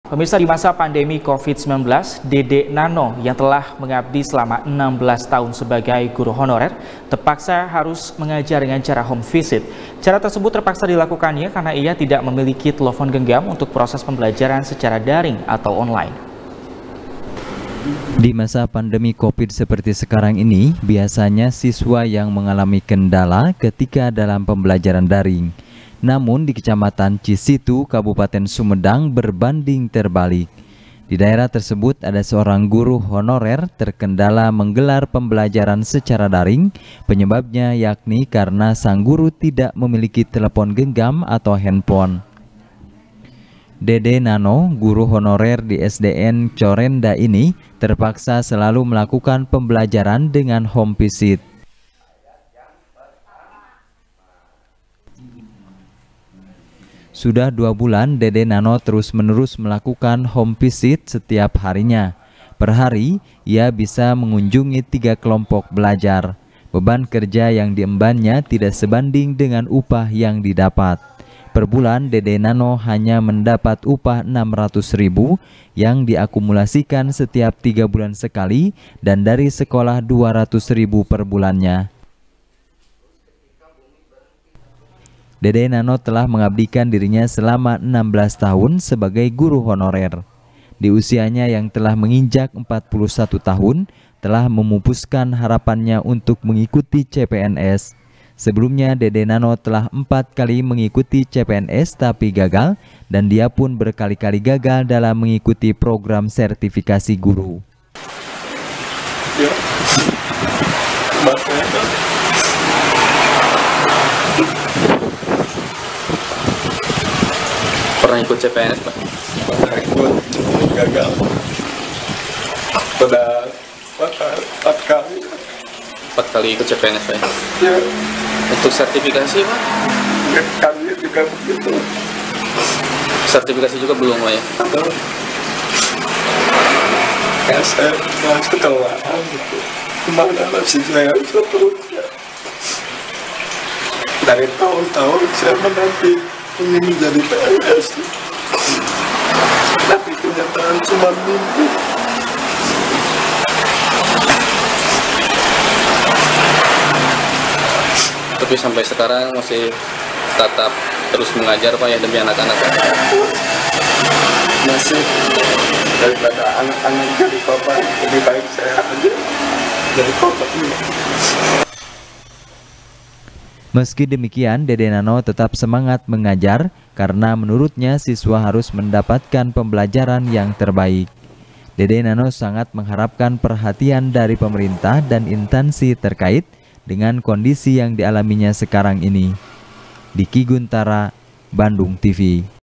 Pemirsa, di masa pandemi COVID-19, Dede Nano yang telah mengabdi selama 16 tahun sebagai guru honorer terpaksa harus mengajar dengan cara home visit. Cara tersebut terpaksa dilakukannya karena ia tidak memiliki telepon genggam untuk proses pembelajaran secara daring atau online. Di masa pandemi COVID seperti sekarang ini, biasanya siswa yang mengalami kendala ketika dalam pembelajaran daring. Namun di Kecamatan Cisitu, Kabupaten Sumedang berbanding terbalik. Di daerah tersebut ada seorang guru honorer terkendala menggelar pembelajaran secara daring. Penyebabnya yakni karena sang guru tidak memiliki telepon genggam atau handphone. Dede Nano, guru honorer di SDN Corenda ini, terpaksa selalu melakukan pembelajaran dengan home visit. Sudah 2 bulan, Dede Nano terus-menerus melakukan home visit setiap harinya. Per hari, ia bisa mengunjungi 3 kelompok belajar. Beban kerja yang diembannya tidak sebanding dengan upah yang didapat. Per bulan, Dede Nano hanya mendapat upah 600.000 yang diakumulasikan setiap 3 bulan sekali dan dari sekolah 200.000 per bulannya. Dede Nano telah mengabdikan dirinya selama 16 tahun sebagai guru honorer. Di usianya yang telah menginjak 41 tahun, telah memupuskan harapannya untuk mengikuti CPNS. Sebelumnya Dede Nano telah 4 kali mengikuti CPNS tapi gagal, dan dia pun berkali-kali gagal dalam mengikuti program sertifikasi guru. Pernah ikut CPNS, Pak? Pernah ikut, gagal. Pada 4 kali. 4 kali ikut CPNS, Pak? Ya. Untuk sertifikasi, Pak? Kami juga begitu. Sertifikasi juga belum, Pak, ya? Ya, saya masih ketelahan gitu. Kemana masih saya seterusnya. Dari tahun-tahun saya menanti ingin menjadi PNS, tapi kenyataan cuma mimpi. Tapi sampai sekarang masih tetap terus mengajar, Pak, ya, demi anak-anak. Masih daripada anak-anak jadi korban, lebih baik saya aja jadi korban. Meski demikian, Dede Nano tetap semangat mengajar karena menurutnya siswa harus mendapatkan pembelajaran yang terbaik. Dede Nano sangat mengharapkan perhatian dari pemerintah dan instansi terkait dengan kondisi yang dialaminya sekarang ini. Diki Guntara, Bandung TV.